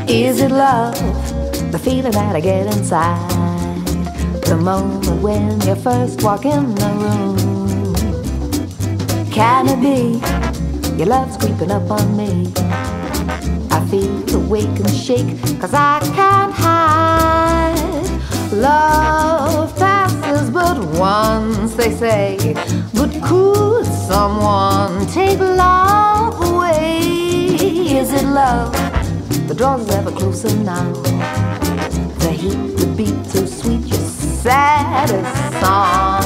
Is it love, the feeling that I get inside the moment when you first walk in the room? Can it be your love's creeping up on me? I feel awake and shake, 'cause I can't hide. Love passes but once, they say, but could someone take love away? Is it love that draws us ever closer now? The heat, the beat, so sweet, your saddest song.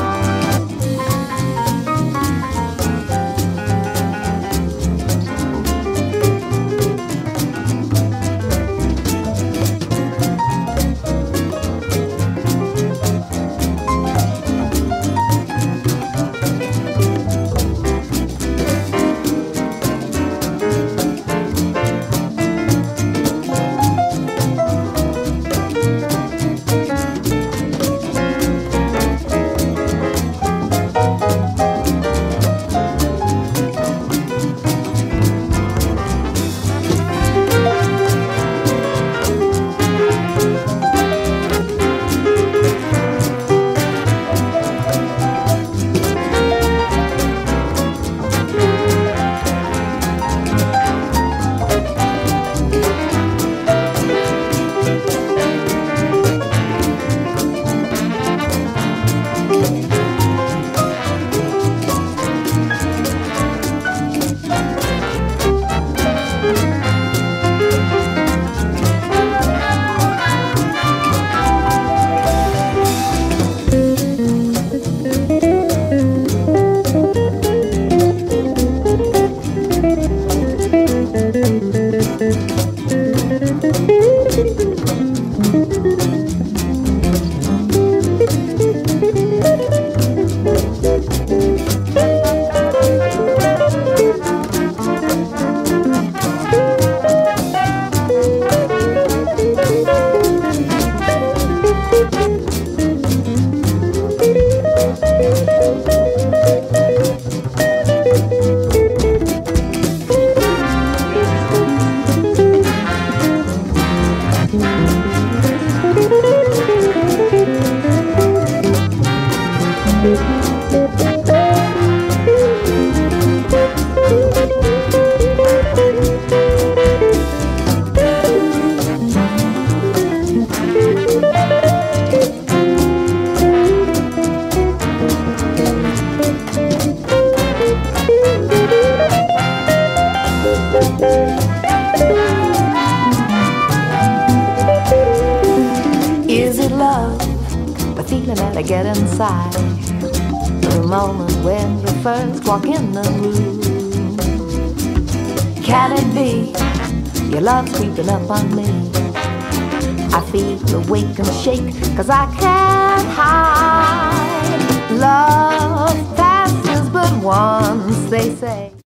Is it love, the feeling that I get inside the moment when you first walk in the room? Can it be your love's creeping up on me? I feel awake and shake, 'cause I can't hide. Love passes but once, they say.